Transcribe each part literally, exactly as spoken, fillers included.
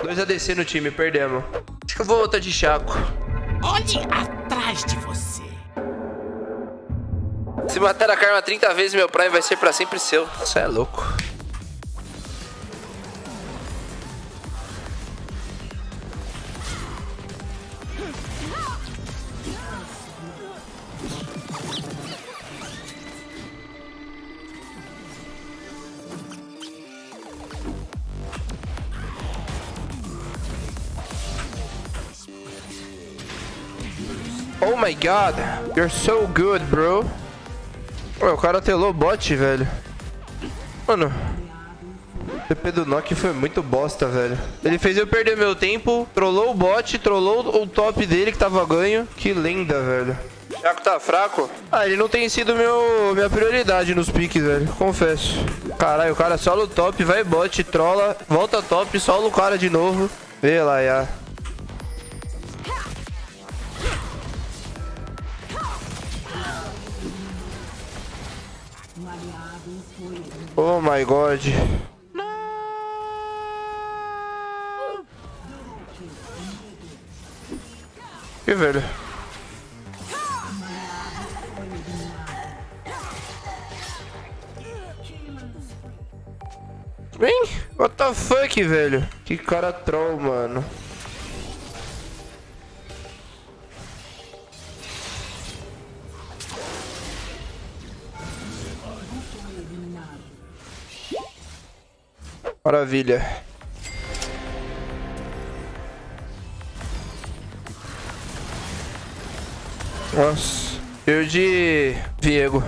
Dois A D C no time, perdemos. Acho que eu vou voltar de Chaco. Olhe atrás de você. Se matar a Karma trinta vezes, meu Prime vai ser pra sempre seu. Isso é louco. Oh my god, you're so good, bro. Ué, o cara telou o bot, velho. Mano, o T P do Nock foi muito bosta, velho. Ele fez eu perder meu tempo, trollou o bot, trollou o top dele que tava ganho. Que lenda, velho. O Chaco tá fraco? Ah, ele não tem sido meu, minha prioridade nos piques, velho. Confesso. Caralho, o cara sola o top, vai bot, trola, volta top, sola o cara de novo. Vê lá, já. Oh my god. Que velho. Vem. What the fuck, velho. Que cara troll, mano. Maravilha. Nossa. Eu de Viego.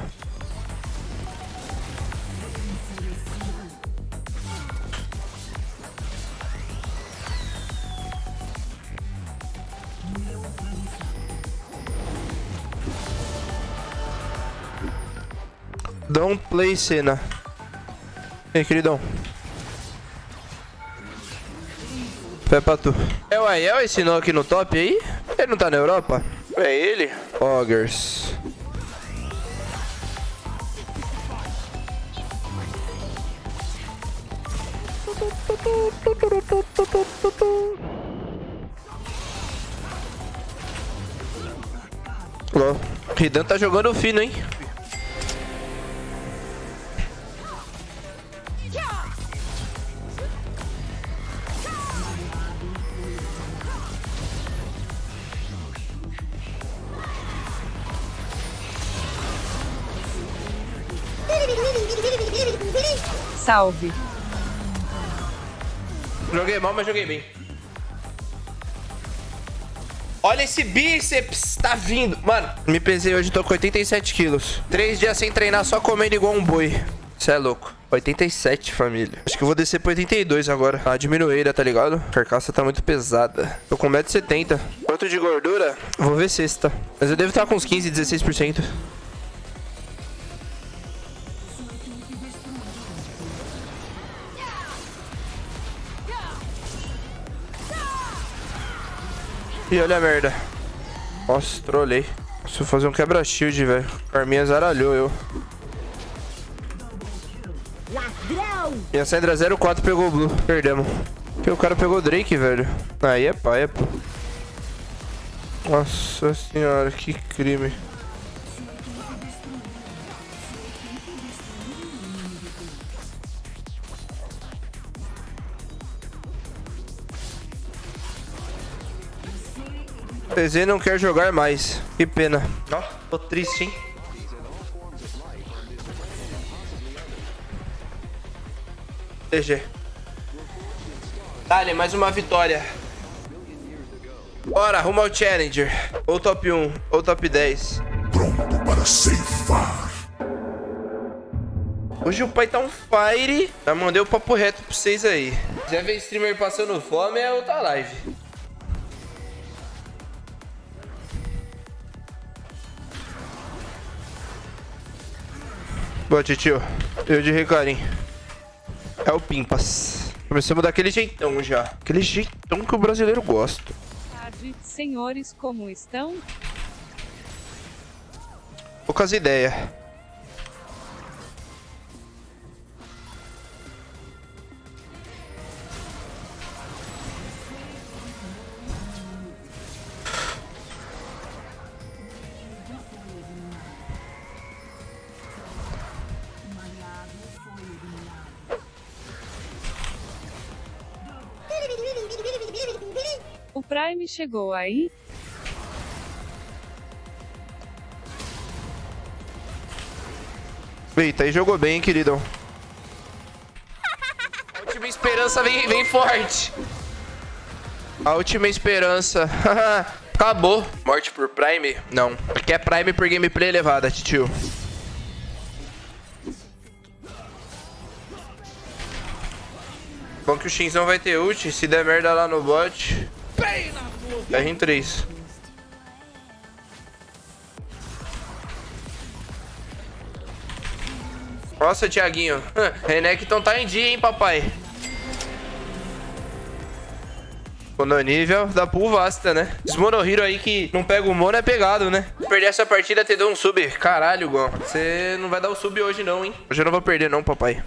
Don't play cena. E aí, queridão. Pé pra tu. É o Aiel esse nó aqui no top aí? Ele não tá na Europa? É ele? Augers. Ó, Ridan tá jogando fino, hein? Salve. Joguei mal, mas joguei bem. Olha esse bíceps, tá vindo. Mano, me pesei hoje, tô com oitenta e sete quilos. Três dias sem treinar, só comendo igual um boi. Cê é louco. oitenta e sete, família. Acho que eu vou descer pra oitenta e dois agora. A diminuída, tá ligado? A carcaça tá muito pesada. Tô com um metro e setenta. Quanto de gordura? Vou ver sexta. Mas eu devo estar com uns quinze, dezesseis por cento. E olha a merda. Nossa, trolei. Preciso fazer um quebra-shield, velho. Carminha zaralhou eu. E a Sandra zero quatro pegou o Blue. Perdemos. Porque o cara pegou o Drake, velho. Aí é paia, pô. Nossa senhora, que crime. T Z não quer jogar mais. Que pena. Ó, tô triste, hein? G G. Dale, mais uma vitória. Bora, rumo ao Challenger. Ou top um, ou top dez. Pronto para ceifar. Hoje o pai tá um fire. Já mandei o papo reto pra vocês aí. Se quiser ver streamer passando fome, é outra live. Boa, tio. Eu de Ricarim. É o Pimpas. Começamos daquele jeitão já. Aquele jeitão que o brasileiro gosta. Tarde, senhores, como estão? Poucas ideias. O Prime chegou aí? Eita, aí jogou bem, hein, queridão. A última esperança vem, vem forte. A última esperança. Acabou. Morte por Prime? Não. Aqui é Prime por gameplay elevada, tio. Bom que o Shinzão vai ter ult. Se der merda lá no bot, R em três. Nossa, Thiaguinho. Renekton tá em dia, hein, papai. Quando é nível da pool vasta, né? Esse Monohiro aí que não pega o mono é pegado, né? Perder essa partida te deu um sub. Caralho, Gon. Você não vai dar o sub hoje não, hein? Hoje eu não vou perder não, papai.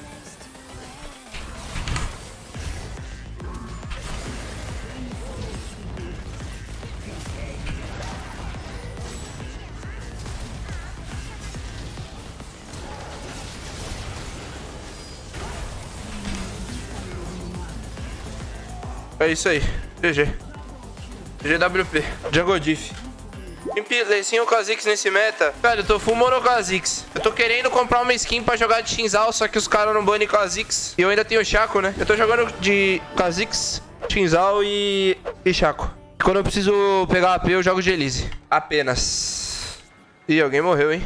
É isso aí. G G. G W P. Jungle Diff. Imp, ou Kha'Zix nesse meta. Cara, eu tô full mono Kha'Zix. Eu tô querendo comprar uma skin pra jogar de Shinzal, só que os caras não banem Kha'Zix. E eu ainda tenho o Shaco, né? Eu tô jogando de Kha'Zix, Shinzal e... e Shaco. Quando eu preciso pegar A P, eu jogo de Elise. Apenas. Ih, alguém morreu, hein?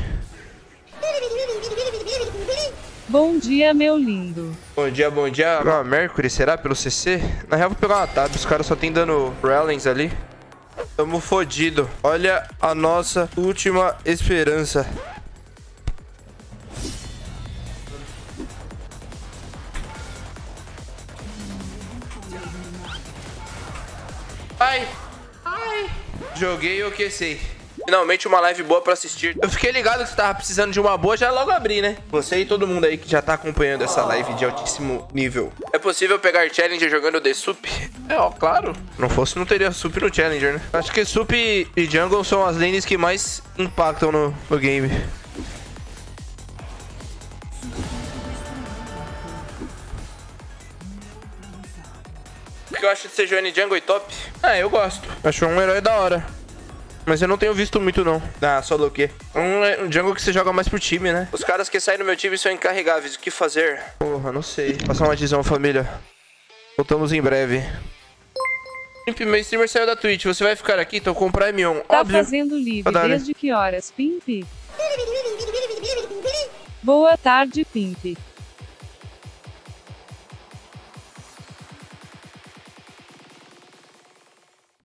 Bom dia, meu lindo. Bom dia, bom dia. Ah, Mercury, será pelo C C? Na real, vou pegar uma tab. Os caras só tem dano Rellens ali. Tamo fodido. Olha a nossa última esperança. Ai. Ai. Joguei e enlouqueci. Finalmente uma live boa pra assistir. Eu fiquei ligado que você tava precisando de uma boa, já logo abri, né? Você e todo mundo aí que já tá acompanhando essa live de altíssimo nível. É possível pegar Challenger jogando de Sup? É, ó, claro. Não fosse, não teria Sup no Challenger, né? Acho que Sup e Jungle são as lanes que mais impactam no, no game. O que eu acho de ser Johnny Jungle e top? Ah, eu gosto. Acho um herói da hora. Mas eu não tenho visto muito, não. Ah, só do quê? Um, um jungle que você joga mais pro time, né? Os caras que saem do meu time são encarregáveis. O que fazer? Porra, não sei. Passar uma visão, família. Voltamos em breve. Pimp, meu streamer saiu da Twitch. Você vai ficar aqui? Tô com o Prime on. Tá Óbvio. fazendo live desde que horas, Pimp? Boa tarde, Pimp.